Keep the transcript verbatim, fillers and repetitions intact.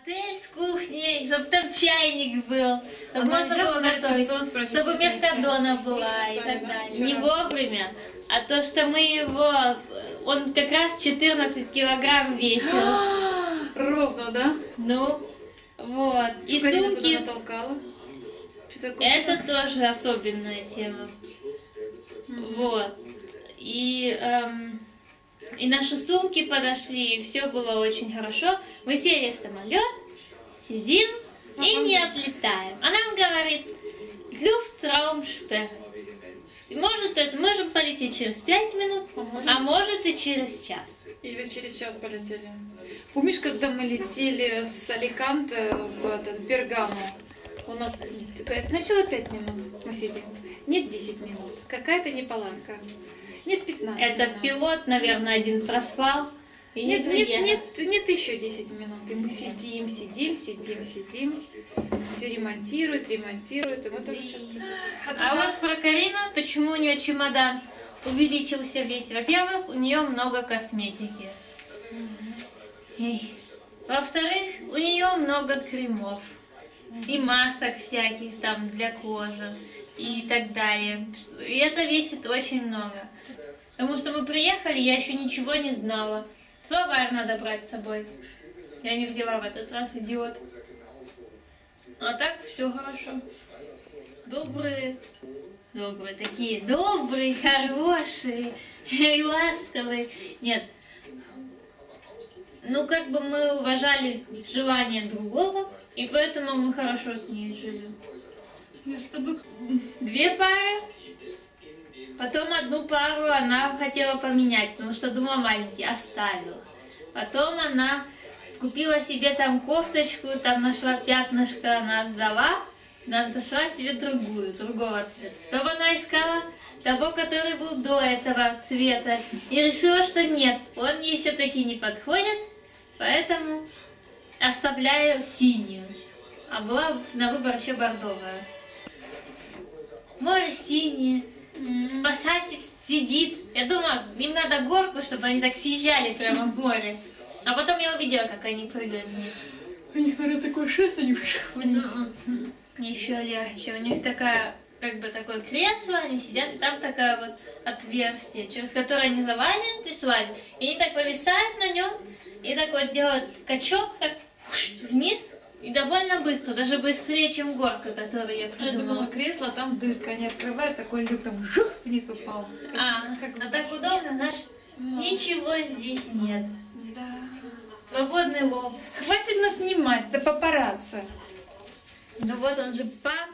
отель с кухней, чтобы там чайник был, чтобы А можно было готовить, спросить, чтобы меркадона была и так далее. Не вовремя, а то, что мы его, он как раз четырнадцать килограмм весил. Ровно, да? Ну, вот. И Что Карина сумки. туда натолкала? Что такое? Это тоже особенная тема. Вот. И, эм, и наши сумки подошли, и все было очень хорошо. Мы сели в самолет, сидим и не отлетаем. А нам говорит, Люфтраумшпер. Может, это можем полететь через пять минут, а может и через час. И вы через час полетели. Помнишь, когда мы летели с Аликанте в этот Бергамо? У нас сначала пять минут мы сидим. Нет десять минут. Какая-то неполадка. Нет пятнадцать Это минут. пилот, наверное, один проспал. И Нет, не нет, нет, нет еще десять минут. И мы сидим, сидим, сидим, сидим. Все ремонтируют, ремонтируют. И мы тоже сейчас придем. А, а вот про Карину, почему у нее чемодан увеличился весь. Во-первых, у нее много косметики. Во-вторых, у нее много кремов. И масок всяких там для кожи. И так далее. И это весит очень много. Потому что мы приехали, я еще ничего не знала. Словарь надо брать с собой. Я не взяла в этот раз, идиот. А так все хорошо. Добрые. Добрые такие. Добрые, хорошие. И ласковые. Нет. Ну, как бы мы уважали желание другого. И поэтому мы хорошо с ней жили. Я с тобой... Две пары. Потом одну пару она хотела поменять, потому что думала маленький, оставила. Потом она купила себе там кофточку, там нашла пятнышко, она отдала, нашла себе другую, другого цвета. Потом она искала того, который был до этого цвета, и решила, что нет, он ей все-таки не подходит, поэтому оставляю синюю. А была на выбор еще бордовая. Море синее. Спасатель сидит. Я думаю, им надо горку, чтобы они так съезжали прямо в море. А потом я увидела, как они прыгают вниз. У них, наверное, такой шест, они вниз. Еще легче. У них такая, как бы такое кресло, они сидят, и там такое вот отверстие, через которое они залазят и слазят. И они так повисают на нем, и так вот делают качок, так вниз. И довольно быстро, даже быстрее, чем горка, которую я придумала. Я думала, кресло, там дырка, они открывают, такой люк, там жух, вниз упал. А, как а так удобно, знаешь, ну. Ничего здесь нет. Да. Свободный лов. Хватит нас снимать, да папарацци. Ну вот он же папа.